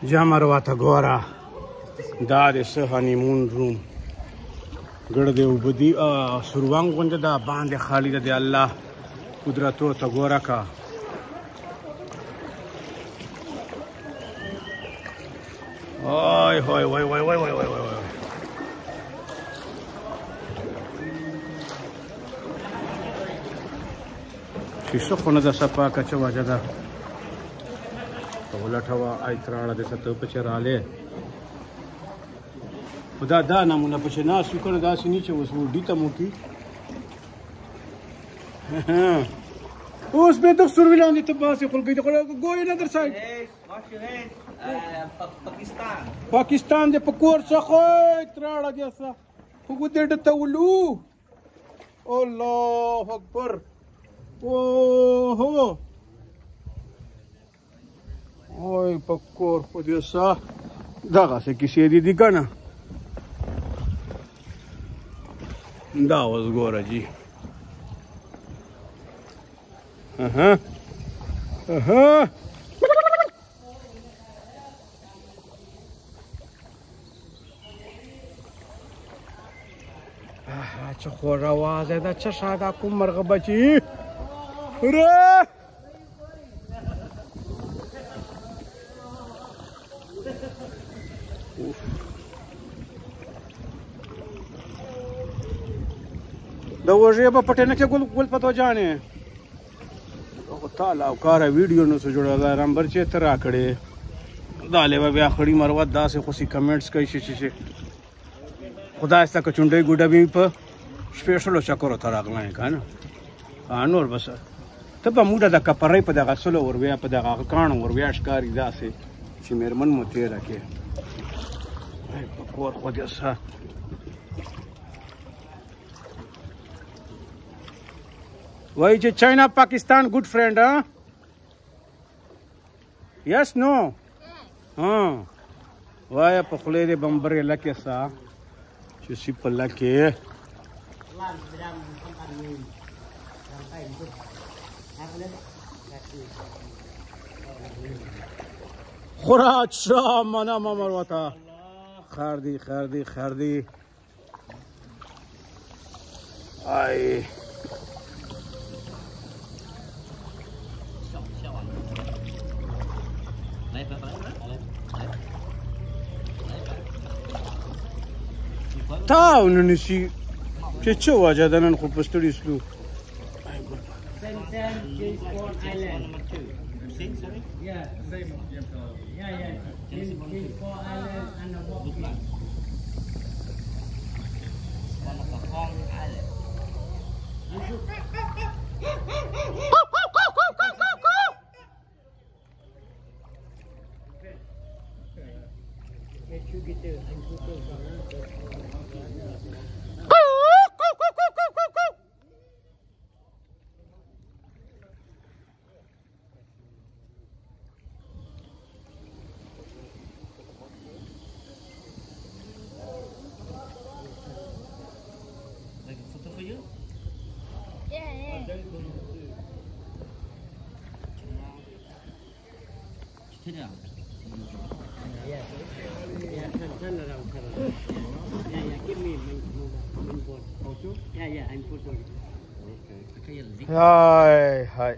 جامر واته ګوره دا د څه هنیمون روم ګړه دی اوبه دي سروانګ غونډه ده باندې خالي ده د الله قدرتو ته ګوره که وای وای وای وای وای وای وای وای شیشه خونه ده صفا کچه واجه ده ولټوه ایتراړه د ته پچې رالی خو دا نمونه پچې ناست وي که نه داسې نه چې اوس وډي ته مو کي اوس بیا دغه سروي لاندې ته باسې خلګۍ ته go another side پاکستان د په کور څخه ایتراړه دې څه خو ګودې ډته ولو الله اکبر اوهو وای په کور خو دې څه دغسې کیسې دي دي که نه دا اوس ګوره جي چه خور آوازه ده چه شاده کوم مرغه بچی ره د وژې په پټېنه کې ګل پتو جانې تعالی او کاره ویډیو نو څه جوړه ده نمبر چې ته راکړې دا لیوه بیا خړي مروت داسې خوسي کمنټس کوي چې خدای ستا که چونډۍ ګوډه به په سپېشلو چکرو ته راغلی که نه نور بس ته به موډه د کپرۍ په دغه سلو ور بیا په دغه کاڼو ور بیا ښکاري داسې چې مېرمن مو تېره کې په کور خو دې څه وای چې چاینا پاکستان ګډ فرند یس نو وای په خولې دې بمبرې لکه سا چې سی په لکه خوراک شاه منا ممر وتا خردی خردی خردی ای تاو ننشي چې څه وجه ده نن خو په ستړي سلو Hi, hi.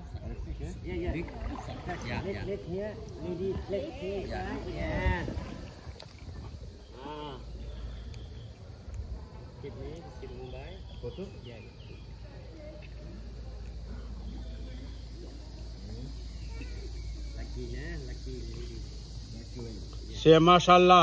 Say mashallah.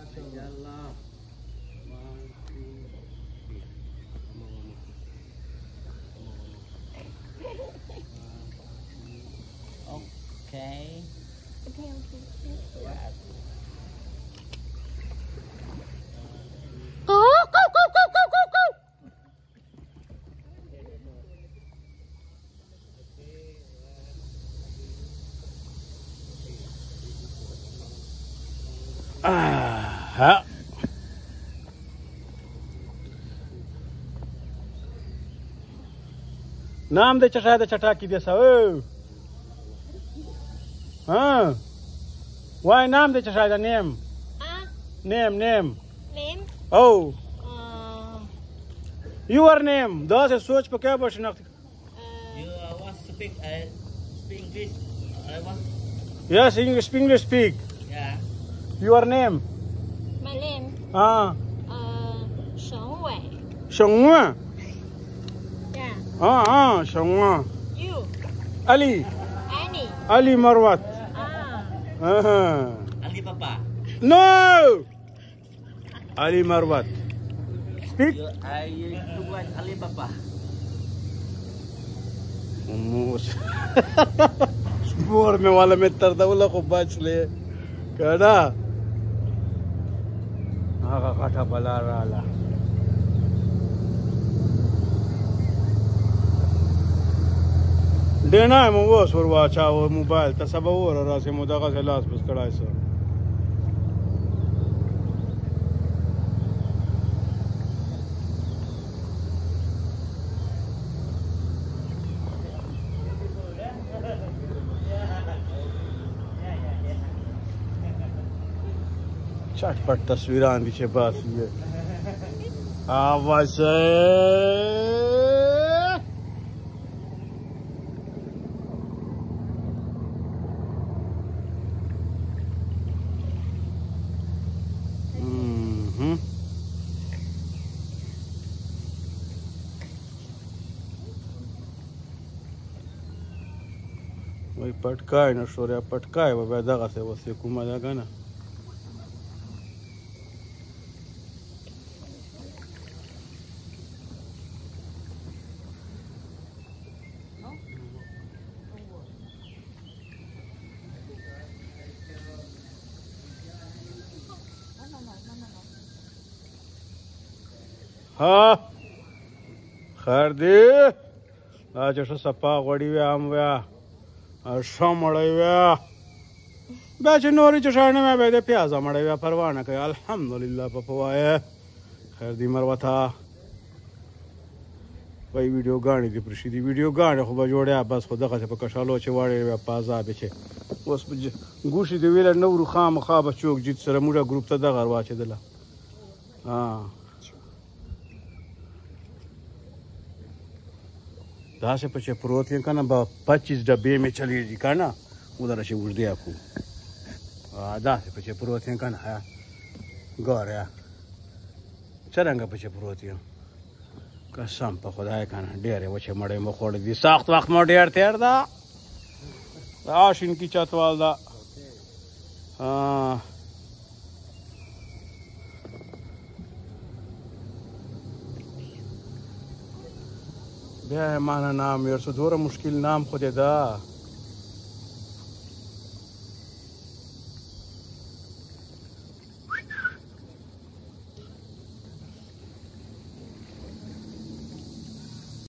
نام دې چټای د چټاکی دې سو ها وای نام دې چې شاید نیم نیم name او your name دا څه سوچ پکې به شناخت You want to speak English? I want. yes English speak Yeah. your name my name 沈伟 شنوا yeah شنوا you Ali Annie Ali Marwat Alibaba. no Ali Marwat speak I used to watch Alibaba. مور مې والا مې تر دوله خو بچ لې کنه هغه غټه بلا رااله ډېنا مو اوس ور واچاوه موبایل ته سبا وره راسې مو دغسې لاس بس کړی سه چټپټ تصویران دي چې باسي یې آوازه وای پټکای نه شوریا پټکای و بیا دغسې وسې کومه ده که نه ها خیر دی دا چې ښه صفا غوړي ویا هم ویا ښه مړی ویا بیا چې نورې چې شی نه ویا بیا د پیازه مړی ویا پروا نه کوي الحمدلله په وایه خیر دی مروته وایي ویډیوګانې دې پرېښي دي ویډیوګانې خو به جوړیا بس خو دغسې په کشالو چې واړې ویا په عذابې چې اوس به ګوشې دې ویله نه ورو خامخا به چوک جیت سره موږ ګروپ ته دغه واچېدله داسې په چې پروت یم که نه به 25 ډبې مې چلېږي که نه ودرسې اوږدې اکو داسې په چې پروت یم که نه ګوره څرنګه په چې پروت یم قسم په خدای که نه ډېرې وچې مړۍ مو خوړې دي سخت وخت مو ډېر تېر ده دا شینکي چتوال ده بیا یې مانه نام یې څه دومره مشکل نام خو دې ده